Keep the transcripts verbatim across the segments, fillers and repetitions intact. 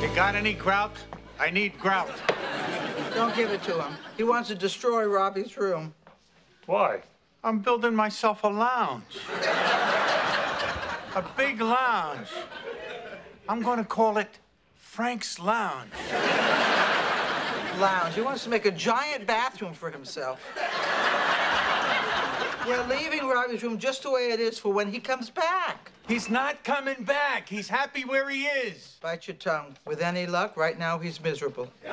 Got any grout? I need grout. Don't give it to him. He wants to destroy Robbie's room. Why? I'm building myself a lounge. A big lounge. I'm gonna call it Frank's Lounge. Lounge. He wants to make a giant bathroom for himself. We're leaving Robbie's room just the way it is for when he comes back. He's not coming back. He's happy where he is. Bite your tongue. With any luck, right now he's miserable. Then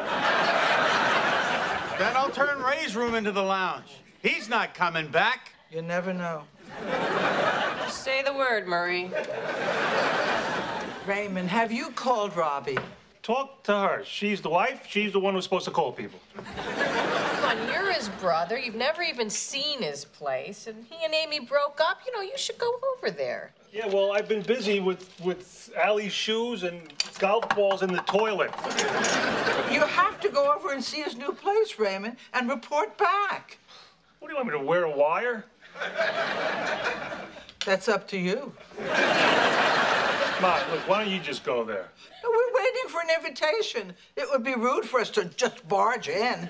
I'll turn Ray's room into the lounge. He's not coming back. You never know. Just say the word, Murray. Raymond, have you called Robbie? Talk to her. She's the wife. She's the one who's supposed to call people. Come on, you're his brother. You've never even seen his place. And he and Amy broke up. You know, you should go over there. Yeah, well, I've been busy with, with Allie's shoes and golf balls in the toilet. You have to go over and see his new place, Raymond, and report back. What do you want me to wear, a wire? That's up to you. Ma, look, why don't you just go there? We're waiting for an invitation. It would be rude for us to just barge in.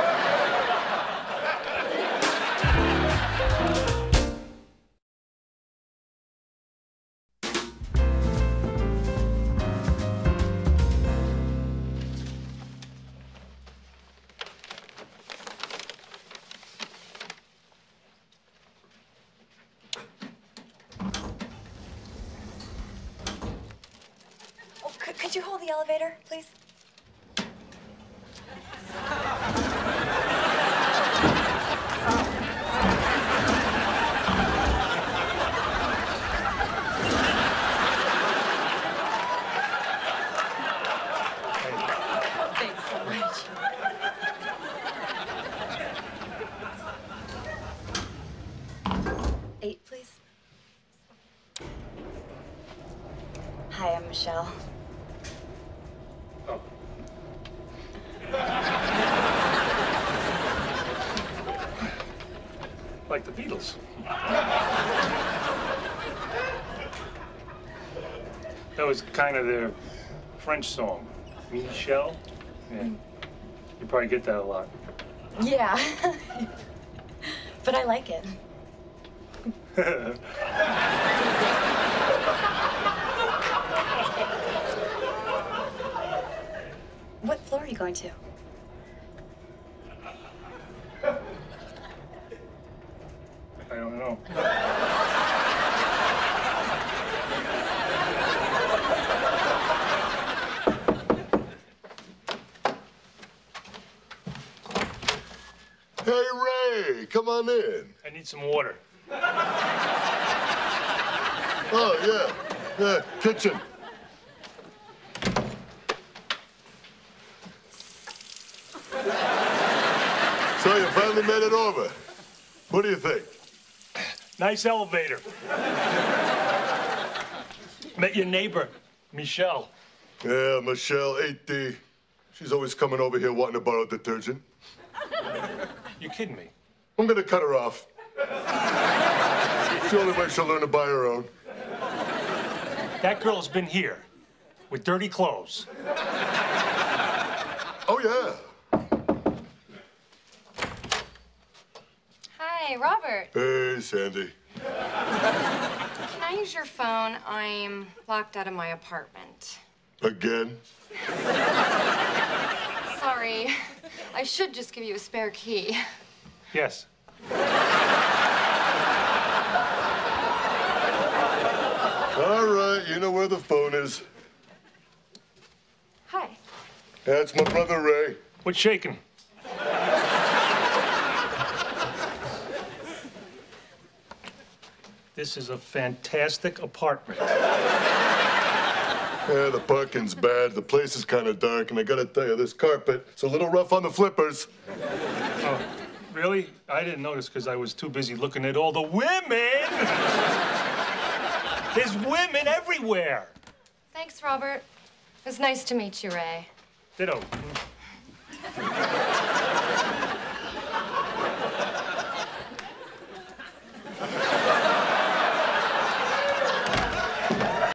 Could you hold the elevator, please? Thanks so much. Eight, please. Hi, I'm Michelle. Oh. Like the Beatles. That was kind of their French song. Michelle? Yeah. You probably get that a lot. Yeah. But I like it. What floor are you going to? I don't know. Hey, Ray, come on in. I need some water. Oh, yeah. Yeah, kitchen. So you finally made it over. What do you think? Nice elevator. Met your neighbor, Michelle. Yeah, Michelle, eight D. She's always coming over here wanting to borrow detergent. You kidding me? I'm gonna cut her off. It's the only way she'll learn to buy her own. That girl's been here with dirty clothes. Oh, yeah. Hi, Robert. Hey, Sandy. Can I use your phone? I'm locked out of my apartment. Again? Sorry. I should just give you a spare key. Yes. All right, you know where the phone is. Hi. That's my brother, Ray. What's shaking? This is a fantastic apartment. Yeah, the parking's bad, the place is kind of dark, and I gotta tell you, this carpet, it's a little rough on the flippers. Oh, really? I didn't notice because I was too busy looking at all the women. There's women everywhere. Thanks, Robert. It was nice to meet you, Ray. Ditto.